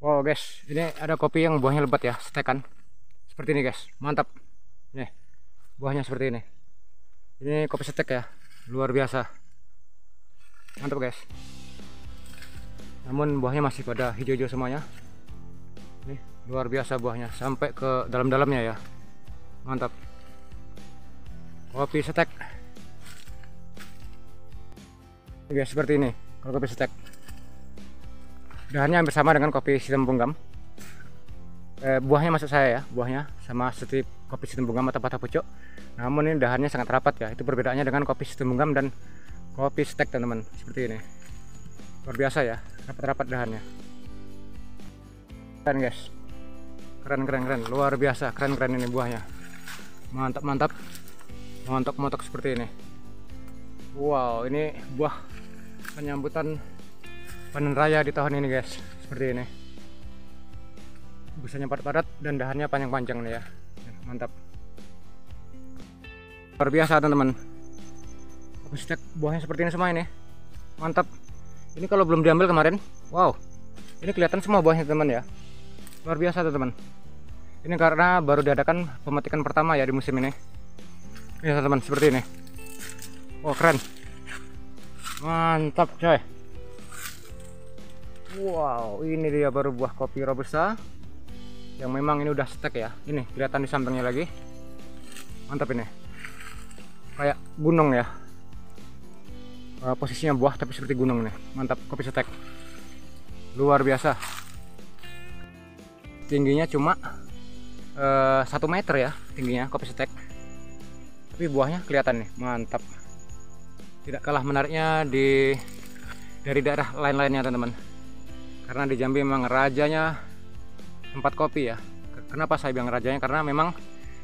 Wow guys, ini ada kopi yang buahnya lebat ya, setekan. Seperti ini guys, mantap. Nih, buahnya seperti ini. Ini kopi setek ya, luar biasa. Mantap guys. Namun buahnya masih pada hijau-hijau semuanya. Nih, luar biasa buahnya, sampai ke dalam-dalamnya ya. Mantap. Kopi setek. Ini guys, seperti ini. Kalau kopi setek. Dahannya hampir sama dengan kopi sistem punggam. Buahnya maksud saya ya, buahnya sama seperti kopi sistem punggam atau patah pucuk. Namun ini dahannya sangat rapat ya. Itu perbedaannya dengan kopi sistem punggam dan kopi stek teman-teman. Seperti ini. Luar biasa ya, rapat-rapat dahannya. Keren guys. Keren. Luar biasa, keren ini buahnya. Mantap. Montok seperti ini. Wow, ini buah penyambutan panen raya di tahun ini guys, seperti ini. Busanya padat-padat dan dahannya panjang-panjang nih ya. Mantap. Luar biasa teman-teman. Kopi stek buahnya seperti ini semua ini. Mantap. Ini kalau belum diambil kemarin, wow. Ini kelihatan semua buahnya teman-teman ya. Luar biasa teman-teman. Ini karena baru diadakan pemetikan pertama ya di musim ini. Ya teman-teman, seperti ini. Wow, keren. Mantap coy. Wow, ini dia baru buah kopi robusta yang memang ini udah stek ya. Ini kelihatan di sampingnya lagi. Mantap ini. Kayak gunung ya. Posisinya buah tapi seperti gunung nih. Mantap, kopi stek. Luar biasa. Tingginya cuma 1 meter ya, tingginya kopi stek. Tapi buahnya kelihatan nih, mantap. Tidak kalah menariknya dari daerah lain-lainnya teman-teman. Karena di Jambi memang rajanya tempat kopi ya. Kenapa saya bilang rajanya? Karena memang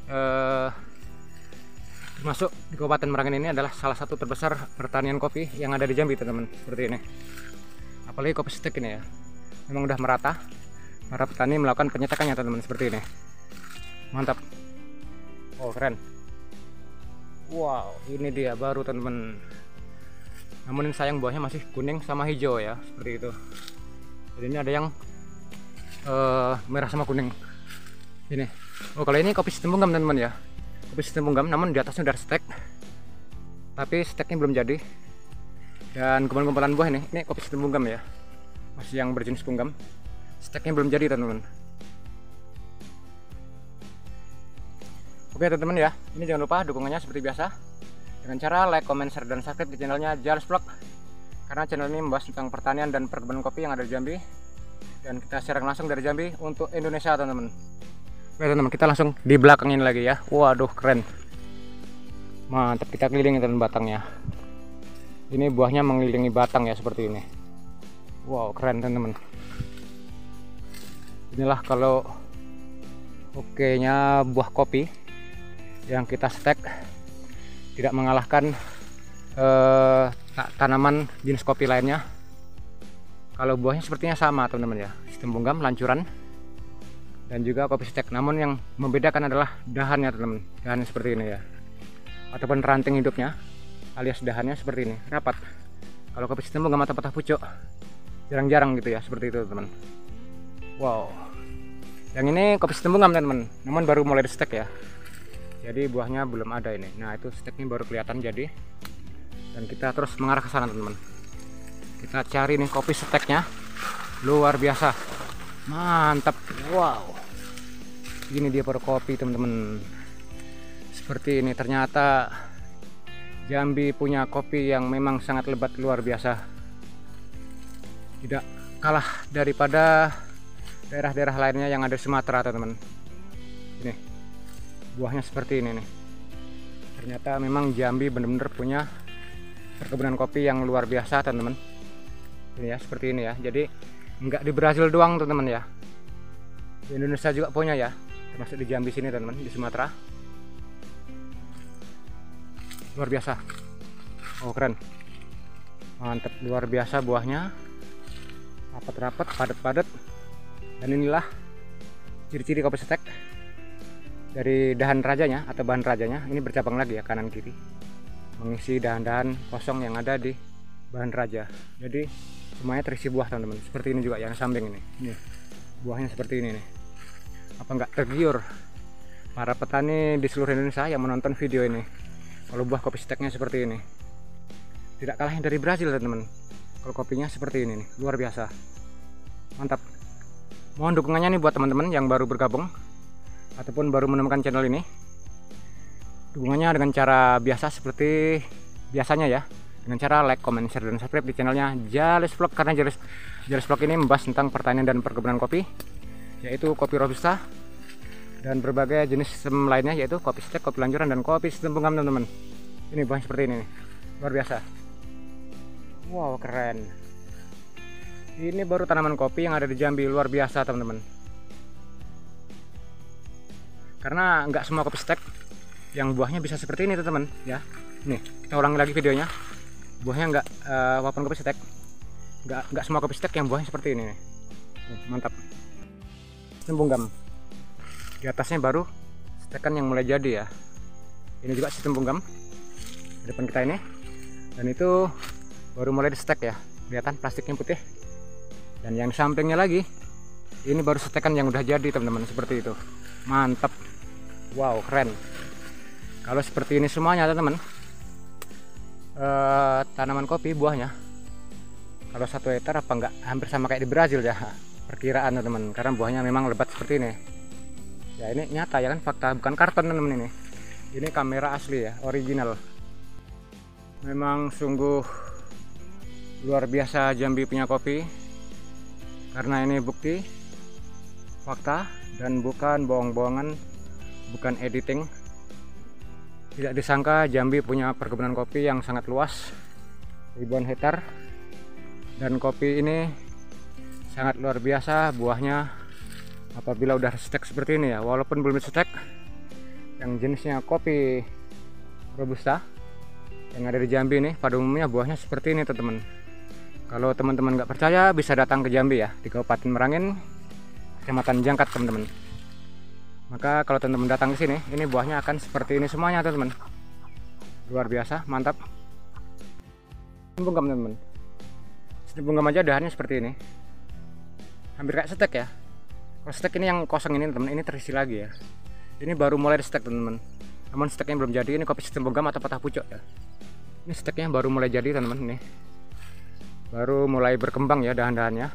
termasuk di Kabupaten Merangin ini adalah salah satu terbesar pertanian kopi yang ada di Jambi teman-teman. Seperti ini. Apalagi kopi stek ini ya. Memang udah merata. Para petani melakukan penyetakannya teman-teman, seperti ini. Mantap. Oh, keren. Wow, ini dia baru teman-teman. Namun sayang buahnya masih kuning sama hijau ya, seperti itu. Jadi ini ada yang merah sama kuning. Ini. Oh, kalau ini kopi sistem punggam teman-teman ya. Kopi sistem punggam, namun di atasnya udah stek. Tapi steknya belum jadi. Dan kumpulan-kumpulan buah ini kopi sistem punggam ya. Masih yang berjenis punggam. Steknya belum jadi teman-teman. Oke teman-teman ya. Ini jangan lupa dukungannya seperti biasa. Dengan cara like, comment, share, dan subscribe di channelnya Jals Vlog. Karena channel ini membahas tentang pertanian dan perkebunan kopi yang ada di Jambi. Dan kita siaran langsung dari Jambi untuk Indonesia teman-teman. Oke teman-teman, kita langsung di belakang ini lagi ya. Waduh, keren. Mantap, kita kelilingi teman batangnya. Ini buahnya mengelilingi batang ya, seperti ini. Wow, keren teman-teman. Inilah kalau okenya buah kopi yang kita stek. Tidak mengalahkan tanaman jenis kopi lainnya. Kalau buahnya sepertinya sama teman-teman ya, sistem punggam, lancuran, dan juga kopi stek. Namun yang membedakan adalah dahannya teman-teman. Dahannya seperti ini ya, ataupun ranting hidupnya alias dahannya seperti ini, rapat. Kalau kopi sistem punggam atau patah pucuk jarang-jarang gitu ya, seperti itu teman. Wow, yang ini kopi sistem punggam teman-teman, namun baru mulai di stek ya. Jadi buahnya belum ada ini. Nah, itu steknya baru kelihatan jadi. Dan kita terus mengarah ke sana teman-teman. Kita cari nih kopi steknya. Luar biasa. Mantap. Wow. Ini dia baru kopi teman-teman. Seperti ini, ternyata Jambi punya kopi yang memang sangat lebat, luar biasa. Tidak kalah daripada daerah-daerah lainnya yang ada di Sumatera teman-teman. Ini buahnya seperti ini nih. Ternyata memang Jambi benar-benar punya perkebunan kopi yang luar biasa teman-teman. Ini ya, seperti ini ya. Jadi nggak di Brazil doang teman-teman ya. Di Indonesia juga punya ya. Termasuk di Jambi sini teman-teman, di Sumatera. Luar biasa. Oh, keren. Mantap, luar biasa buahnya. Rapat-rapat, padat-padat. Dan inilah ciri-ciri kopi stek. Dari dahan rajanya atau bahan rajanya ini bercabang lagi ya, kanan kiri, mengisi dahan-dahan kosong yang ada di bahan raja. Jadi semuanya terisi buah teman-teman. Seperti ini juga yang samping ini. buahnya seperti ini nih. Apa nggak tergiur para petani di seluruh Indonesia yang menonton video ini kalau buah kopi steknya seperti ini? Tidak kalah dari Brazil teman-teman. Kalau kopinya seperti ini nih, luar biasa, mantap. Mohon dukungannya nih buat teman-teman yang baru bergabung ataupun baru menemukan channel ini. Dukungannya dengan cara biasa seperti biasanya ya, dengan cara like, comment, share, dan subscribe di channelnya Jales Vlog, karena Jales Vlog ini membahas tentang pertanian dan perkebunan kopi, yaitu kopi robusta dan berbagai jenis sistem lainnya, yaitu kopi stek, kopi lanjuran, dan kopi sistem bunggam teman-teman. Ini buah seperti ini nih, luar biasa. Wow, keren. Ini baru tanaman kopi yang ada di Jambi, luar biasa teman-teman. Karena nggak semua kopi stek yang buahnya bisa seperti ini teman-teman ya. Nih, kita ulangi lagi videonya. Buahnya nggak walaupun kopi stek, nggak semua kopi stek yang buahnya seperti ini nih. Nih, mantap. Sistem bunggam. Di atasnya baru stekan yang mulai jadi ya. Ini juga sistem bunggam di depan kita ini, dan itu baru mulai di stek ya, kelihatan plastiknya putih. Dan yang sampingnya lagi ini baru stekan yang udah jadi teman-teman, seperti itu. Mantap, wow, keren. Kalau seperti ini semuanya teman-teman, tanaman kopi buahnya kalau 1 hektar apa enggak hampir sama kayak di Brazil ya, perkiraan teman-teman, karena buahnya memang lebat seperti ini ya. Ini nyata ya kan, fakta, bukan karton teman-teman. Ini kamera asli ya, original. Memang sungguh luar biasa Jambi punya kopi, karena ini bukti, fakta, dan bukan bohong-bohongan, bukan editing. Tidak disangka Jambi punya perkebunan kopi yang sangat luas, ribuan hektar, dan kopi ini sangat luar biasa buahnya. Apabila udah stek seperti ini ya, walaupun belum stek, yang jenisnya kopi robusta yang ada di Jambi ini pada umumnya buahnya seperti ini teman-teman. Kalau teman-teman nggak percaya bisa datang ke Jambi ya, di Kabupaten Merangin, Kecamatan Jangkat teman-teman. Maka kalau teman-teman datang ke sini, ini buahnya akan seperti ini semuanya teman-teman. Luar biasa, mantap. Bunggam teman-teman. Bunggam aja dahannya seperti ini. Hampir kayak stek ya. Kalau stek ini yang kosong ini teman-teman, ini terisi lagi ya. Ini baru mulai di stek teman-teman. Namun steknya belum jadi. Ini kopi sistem bunggam atau patah pucuk ya. Ini steknya baru mulai jadi teman-teman nih. Baru mulai berkembang ya dahan-dahannya.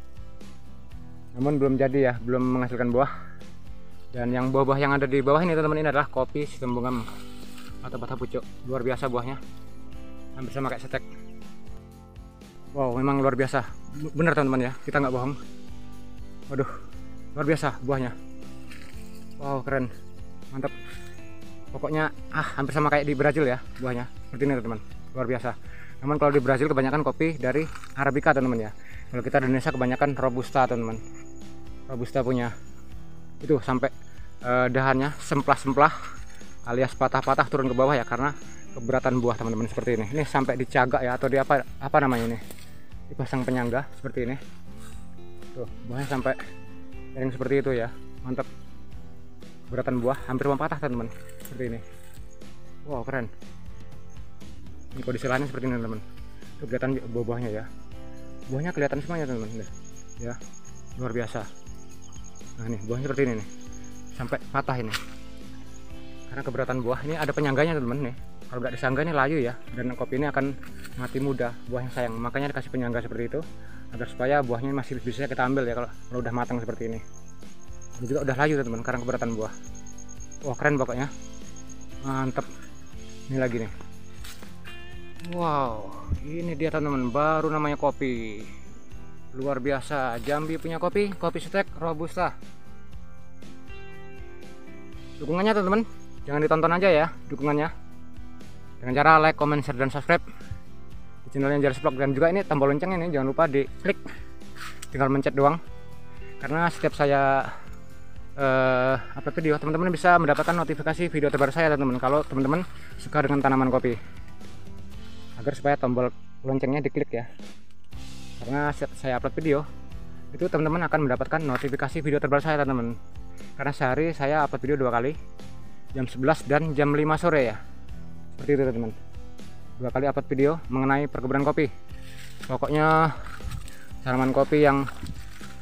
Namun belum jadi ya, belum menghasilkan buah. Dan yang buah-buah yang ada di bawah ini teman-teman, ini adalah kopi sistem bunggam atau patah pucuk. Luar biasa buahnya, hampir sama kayak stek. Wow, memang luar biasa, bener teman-teman ya, kita nggak bohong. Waduh, luar biasa buahnya. Wow, keren, mantap. Pokoknya hampir sama kayak di Brazil ya buahnya, seperti ini teman-teman, luar biasa. Namun kalau di Brazil kebanyakan kopi dari Arabica teman-teman ya. Kalau kita di Indonesia kebanyakan robusta teman-teman. Robusta punya itu sampai dahannya semplah-semplah alias patah-patah turun ke bawah ya, karena keberatan buah teman-teman seperti ini. Ini sampai dicagak ya, atau di apa namanya ini, dipasang penyangga seperti ini. Tuh, buahnya sampai yang seperti itu ya, mantap. Keberatan buah hampir mau patah teman-teman, seperti ini. Wow, keren. Ini kondisi lainnya seperti ini teman-teman. Tuh, kelihatan buah-buahnya ya. Buahnya kelihatan semuanya teman-teman ya, luar biasa. Nah ini buahnya seperti ini nih, sampai patah ini karena keberatan buah. Ini ada penyangganya teman-teman nih, kalau nggak disangga ini layu ya, dan kopi ini akan mati muda, buahnya sayang. Makanya dikasih penyangga seperti itu agar supaya buahnya masih bisa kita ambil ya kalau udah matang seperti ini. Ini juga udah layu teman-teman karena keberatan buah. Wah, keren pokoknya, mantep. Ini lagi nih, wow, ini dia teman-teman, baru namanya kopi. Luar biasa, Jambi punya kopi stek robusta. Dukungannya teman-teman, jangan ditonton aja ya dukungannya, dengan cara like, comment, share, dan subscribe di channelnya Jales Vlog. Dan juga ini tombol lonceng ini jangan lupa diklik, tinggal mencet doang. Karena setiap saya upload video, teman-teman bisa mendapatkan notifikasi video terbaru saya teman-teman, kalau teman-teman suka dengan tanaman kopi. Agar supaya tombol loncengnya diklik ya, karena setiap saya upload video itu teman-teman akan mendapatkan notifikasi video terbaru saya teman-teman. Karena sehari saya upload video 2 kali, jam 11 dan jam 5 sore ya, seperti itu teman-teman. 2 kali upload video mengenai perkebunan kopi. Pokoknya tanaman kopi yang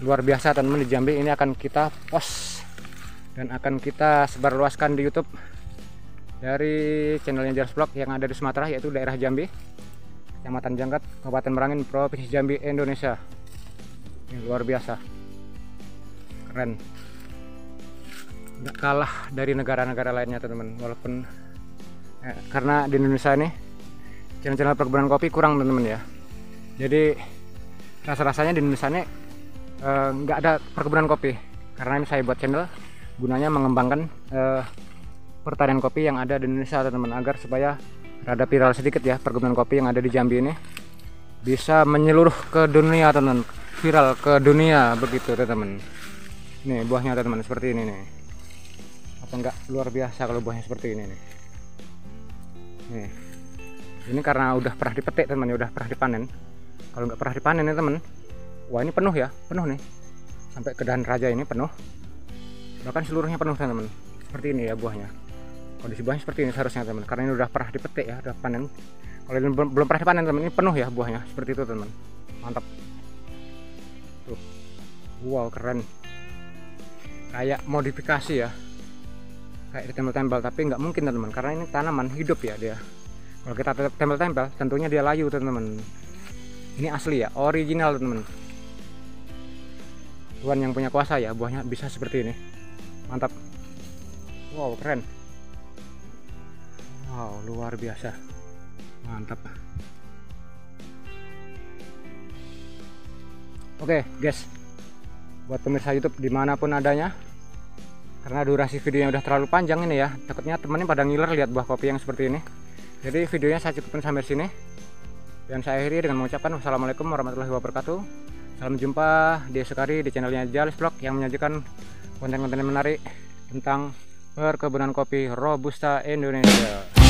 luar biasa teman-teman di Jambi. Ini akan kita post dan akan kita sebarluaskan di YouTube dari channelnya Jalas Vlog yang ada di Sumatera, yaitu daerah Jambi, Kecamatan Jangkat, Kabupaten Merangin, Provinsi Jambi, Indonesia. Ini luar biasa, keren, nggak kalah dari negara-negara lainnya teman-teman. Walaupun karena di Indonesia ini channel-channel perkebunan kopi kurang teman-teman ya. Jadi rasa-rasanya di Indonesia ini nggak ada perkebunan kopi. Karena ini saya buat channel gunanya mengembangkan pertanian kopi yang ada di Indonesia teman-teman, agar supaya rada viral sedikit ya perkebunan kopi yang ada di Jambi ini, bisa menyeluruh ke dunia teman-teman, viral ke dunia begitu teman-teman. Nih buahnya teman-teman seperti ini nih. Apa enggak luar biasa kalau buahnya seperti ini nih. Nih. Ini karena udah pernah dipetik teman, udah pernah dipanen. Kalau nggak pernah dipanen ya teman, wah ini penuh ya, penuh nih. Sampai ke dahan raja ini penuh. Bahkan seluruhnya penuh teman-teman. Seperti ini ya buahnya. Kondisi buahnya seperti ini seharusnya teman, karena ini udah pernah dipetik ya, udah panen. Kalau ini belum pernah dipanen teman, ini penuh ya buahnya, seperti itu teman. Mantap. Tuh. Wow, keren. Kayak modifikasi ya. Kayak ditempel-tempel, tapi nggak mungkin teman-teman, karena ini tanaman hidup ya dia. Kalau kita tempel-tempel, tentunya dia layu teman-teman. Ini asli ya, original teman-teman. Tuhan yang punya kuasa ya, buahnya bisa seperti ini. Mantap. Wow, keren. Wow, luar biasa. Mantap. Oke guys, buat pemirsa YouTube dimanapun adanya, karena durasi videonya udah terlalu panjang ini ya, takutnya temennya pada ngiler lihat buah kopi yang seperti ini. Jadi videonya saya cukupkan sampai sini, dan saya akhiri dengan mengucapkan wassalamualaikum warahmatullahi wabarakatuh. Salam jumpa di esok hari di channelnya Jalas Vlog yang menyajikan konten-konten menarik tentang perkebunan kopi Robusta Indonesia.